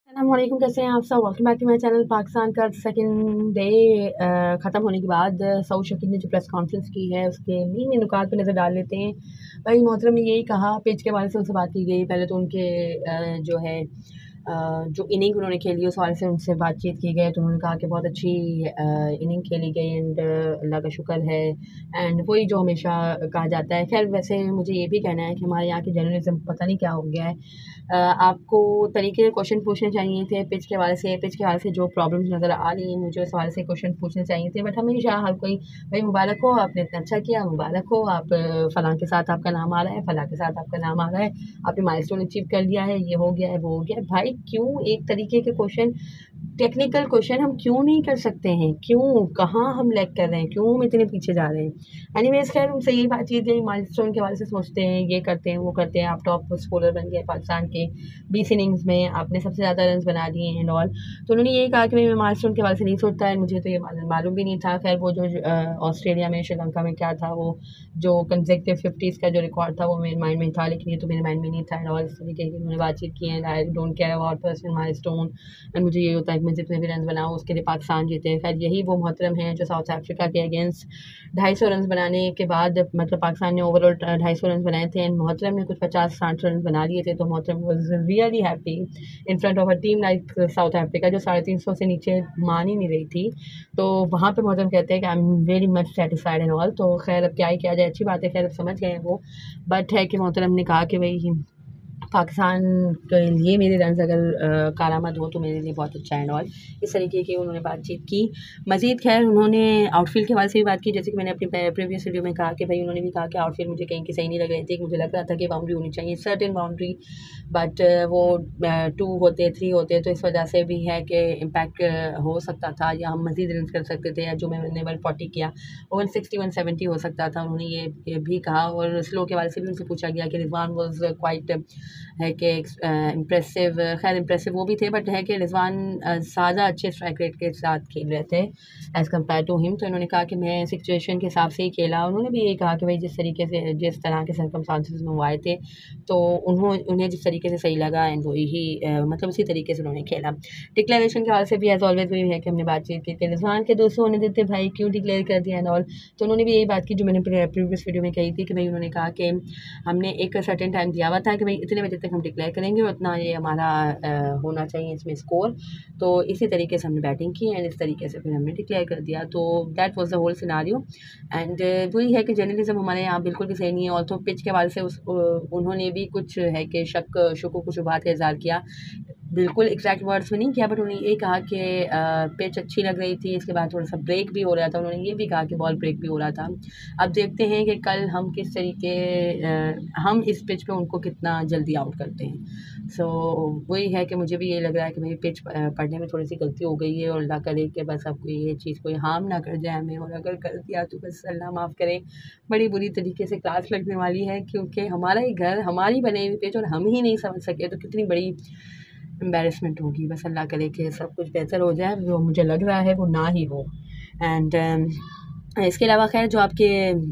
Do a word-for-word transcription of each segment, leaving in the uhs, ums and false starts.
अस्सलामुअलैकुम, कैसे हैं आप सब। Welcome back to my channel. Pakistan का सेकंड डे ख़त्म होने के बाद सऊद शकील ने जो प्रेस कॉन्फ्रेंस की है उसके मेन मेन नुकात पे नज़र डाल लेते हैं। भाई मोहतरम ने यही कहा, पिच के बारे से उनसे बात की गई। पहले तो उनके अ, जो है अ, जो इनिंग उन्होंने खेली उस हवाले से उनसे बातचीत की गई, तो उन्होंने कहा कि बहुत अच्छी इनिंग खेली गई एंड अल्लाह का शुक्र है। एंड वही जो हमेशा कहा जाता है। खैर वैसे मुझे ये भी कहना है कि हमारे यहाँ की जर्नलिज्म पता नहीं क्या हो गया है। अ, आपको तरीके से क्वेश्चन पूछने चाहिए थे पिच के हवाले से। पिच के हवाले से जो प्रॉब्लम्स नज़र आ रही हैं मुझे उस हवाले से क्वेश्चन पूछने चाहिए थे, बट हमेशा हर कोई भाई मुबारक हो, आपने इतना अच्छा किया, मुबारक हो, आप फ़लाँ के साथ आपका नाम आ रहा है, फ़लाँ के साथ आपका नाम आ रहा है, आपने माइलस्टोन अचीव कर लिया है, ये हो गया है, वो हो गया है। भाई क्यों एक तरीके के क्वेश्चन, टेक्निकल क्वेश्चन हम क्यों नहीं कर सकते हैं? क्यों, कहाँ हम लैग कर रहे हैं? क्यों हम इतने पीछे जा रहे हैं? एनीवेज़ खैर उनसे यही बातचीत गई, माइलस्टोन के हवाले से सोचते हैं, ये करते हैं, वो करते हैं, आप टॉप स्कोरर बन गए पाकिस्तान के बीस इनिंग्स में, आपने सबसे ज़्यादा रन्स बना दिए एंड ऑल। तो उन्होंने यही कहा कि मैं माइलस्टोन के हवाले से नहीं सोचता है, मुझे तो ये मालूम भी नहीं था। खैर वो जो ऑस्ट्रेलिया में, श्रीलंका में क्या था, वो जो कंसेक्टिव फिफ्टीज़ का जो रिकॉर्ड था वो मेरे माइंड में था, लेकिन ये तो मेरे माइंड में नहीं था एंड ऑल। इस तरीके की उन्होंने बातचीत की है। I don't care about personal milestone and मुझे ये होता है कि मैं जितने भी रन बनाऊँ उसके लिए पाकिस्तान जीते। खैर यही वो मोहतरम हैं जो साउथ अफ्रीका के अगेंस्ट ढाई सौ रन बनाने के बाद, मतलब पाकिस्तान ने ओवरऑल ढाई सौ रन बनाए थे एंड मोहतरम ने कुछ पचास साठ रन बना लिए थे। तो मोहतरम was really happy in front of a team like South Africa जो साढ़े तीन सौ से नीचे मान ही नहीं रही थी। तो वहाँ पे मोहतरम कहते हैं कि I am very much satisfied and all. तो खैर अब क्या ही किया जाए, अच्छी बात है, खैर अब समझ गए हैं वो। बट है कि मोहतरम ने कहा कि भाई पाकिस्तान के लिए मेरे रन्स अगर अ, कारामद हो तो मेरे लिए बहुत अच्छा है एंड ऑल। इस तरीके की उन्होंने बातचीत की। मज़ीद खैर उन्होंने आउटफील्ड के हवाले से भी बात की, जैसे कि मैंने अपनी प्रीवियस वीडियो में कहा कि भाई उन्होंने भी कहा कि आउटफील्ड मुझे कहीं की सही नहीं लग रही थी। मुझे लग रहा था कि बाउंड्री होनी चाहिए, सर्टेन बाउंड्री, बट वो टू होते, थ्री होते, तो इस वजह से भी है कि इम्पैक्ट हो सकता था या हम मज़ीद रन कर सकते थे, या जो मैंने वन फोर्टी किया वो वन सिक्सटी वन सेवेंटी हो सकता था। उन्होंने ये, ये भी कहा। और स्लो के हवाले से भी उनसे पूछा गया कि रिजवान वॉज क्वाइट है कि इम्प्रेसिव, खैर इम्प्रेसिव वो भी थे, बट है कि रिजवान ज़्यादा अच्छे स्ट्राइक रेट के साथ खेल रहे थे एज़ कम्पेयर टू हिम। तो इन्होंने कहा कि मैं सिचुएशन के हिसाब से ही खेला। उन्होंने भी यही कहा कि भाई जिस तरीके से, जिस तरह के सर्कमस्टांसेस में वो आए थे, तो उन्हों उन्हें जिस तरीके से सही लगा एंड वही ही मतलब उसी तरीके से उन्होंने खेला। डिक्लेरेशन के हवाले से भी एज ऑलवेज वही है कि हमने बातचीत की कि रिजवान के दोस्तों होने देते भाई, क्यों डिक्लेयर कर दिया एंड ऑल। तो उन्होंने भी यही बात की जो मैंने प्रीवियस वीडियो में कही थी कि भाई उन्होंने कहा कि हमने एक सर्टेन टाइम दिया हुआ था कि भाई इतने बजे तक हम डिक्लेयर करेंगे और उतना ये हमारा आ, होना चाहिए इसमें स्कोर। तो इसी तरीके से हमने बैटिंग की एंड इस तरीके से फिर हमने डिक्लेयर कर दिया। तो that was the whole scenario and वही है कि जर्नलिज्म हमारे यहाँ बिल्कुल भी सही नहीं है। और तो पिच के हवाले से उस उन्होंने भी कुछ है कि शक शुकू को शुबात का इज़हार किया, बिल्कुल एग्जैक्ट वर्ड्स में नहीं किया, बट उन्होंने ये कहा कि पिच अच्छी लग रही थी, इसके बाद थोड़ा सा ब्रेक भी हो रहा था। उन्होंने ये भी कहा कि बॉल ब्रेक भी हो रहा था। अब देखते हैं कि कल हम किस तरीके आ, हम इस पिच पे उनको कितना जल्दी आउट करते हैं। सो so, वही है कि मुझे भी ये लग रहा है कि भाई पिच पढ़ने में थोड़ी सी गलती हो गई है और अल्लाह करे कि बस अब कोई ये चीज़ कोई हार्म ना कर जाए हमें, और अगर कर दिया तो बस अल्लाह माफ़ करे, बड़ी बुरी तरीके से क्लास लगने वाली है, क्योंकि हमारा ही घर, हमारी बनी हुई पिच और हम ही नहीं समझ सके तो कितनी बड़ी एम्बेरसमेंट होगी। बस अल्लाह करे कि सब कुछ बेहतर हो जाए, जो मुझे लग रहा है वो ना ही हो। एंड um, इसके अलावा खैर जो आपके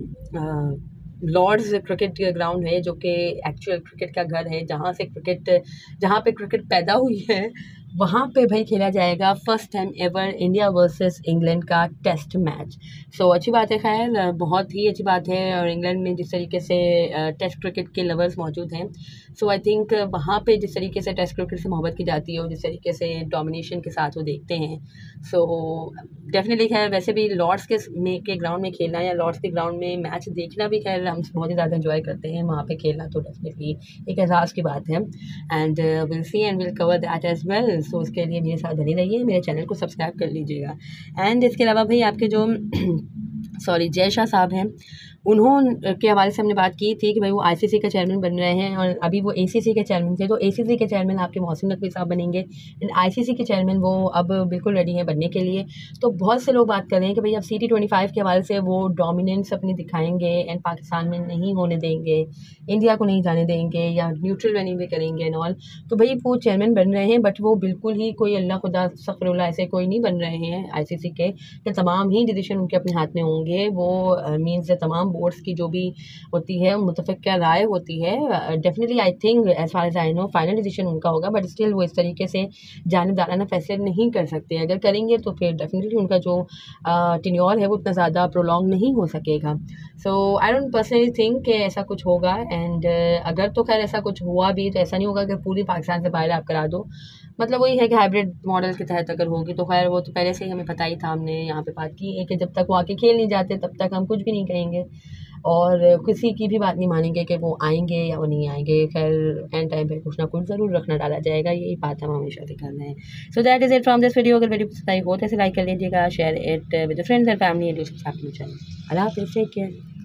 लॉर्ड्स क्रिकेट ग्राउंड है, जो कि एक्चुअल क्रिकेट का घर है, जहाँ से क्रिकेट, जहाँ पे क्रिकेट पैदा हुई है, वहाँ पे भाई खेला जाएगा first time ever India versus England का टेस्ट मैच। सो अच्छी बात है, खैर बहुत ही अच्छी बात है। और इंग्लैंड में जिस तरीके से टेस्ट क्रिकेट के लवर्स मौजूद हैं, सो आई थिंक वहाँ पे जिस तरीके से टेस्ट क्रिकेट से मोहब्बत की जाती है और जिस तरीके से डोमिनेशन के साथ वो देखते हैं, सो डेफिनेटली खैर वैसे भी लॉर्ड्स के में के ग्राउंड में खेलना या लॉर्ड्स के ग्राउंड में मैच देखना भी खैर हम बहुत ही ज़्यादा इन्जॉय करते हैं। वहाँ पे खेलना तो डेफिनेटली एक एहसास की बात है and will see and will cover that as well. So उसके लिए मेरे साथ बने रहिए, मेरे चैनल को सब्सक्राइब कर लीजिएगा। एंड इसके अलावा भाई आपके जो सॉरी जय शाह साहब हैं, उन्होंने के हवाले से हमने बात की थी कि भाई वो आईसीसी के चेयरमैन बन रहे हैं और अभी वो एसीसी के चेयरमैन थे। तो एसीसी के चेयरमैन आपके मोहसिन नकवी साहब बनेंगे एंड आईसीसी के चेयरमैन वो अब बिल्कुल रेडी हैं बनने के लिए। तो बहुत से लोग बात कर रहे हैं कि भाई अब सी टी ट्वेंटी फाइव के हवाले से वो डोमिनेंस अपनी दिखाएंगे एंड पाकिस्तान में नहीं होने देंगे, इंडिया को नहीं जाने देंगे या न्यूट्रल रनिंग भी करेंगे एंड ऑल। तो भाई वो चेयरमैन बन रहे हैं, बट वो बिल्कुल ही कोई अल्लाह खुदा अस्तगफिरुल्लाह ऐसे कोई नहीं बन रहे हैं आईसीसी के, कि तमाम ही डिसीजन उनके अपने हाथ में होंगे। वो मीन्स तमाम बोर्ड्स की जो भी होती है मुतफ़िक क्या राय होती है, definitely I think as far as I know final decision उनका होगा, बट स्टिल वो इस तरीके से जानिबदाराना फैसले नहीं कर सकते। अगर करेंगे तो फिर डेफिनेटली उनका जो टेन्योर है वो इतना ज़्यादा प्रोलॉन्ग नहीं हो सकेगा। So I don't personally think कि ऐसा कुछ होगा। एंड uh, अगर तो खैर ऐसा कुछ हुआ भी तो ऐसा नहीं होगा कि पूरी पाकिस्तान से बाहर आप करा दो, मतलब वही है कि हाइब्रिड मॉडल के तहत अगर होगी तो खैर वो तो पहले से ही हमें पता ही था, हमने यहाँ पे बात की है कि जब तक वो आके खेल नहीं जाते तब तक हम कुछ भी नहीं कहेंगे और किसी की भी बात नहीं मानेंगे कि वो आएंगे या वो नहीं आएंगे। खैर एंड टाइम पे कुछ ना कुछ ज़रूर रखना डाला जाएगा, यही बात हम हमेशा से कर रहे हैं। So that is it from this video. अगर वीडियो पसंद आई हो तो इसे लाइक कर लीजिएगा, share it with friends and family and अल्लाह हाफ़िज़, टेक केयर।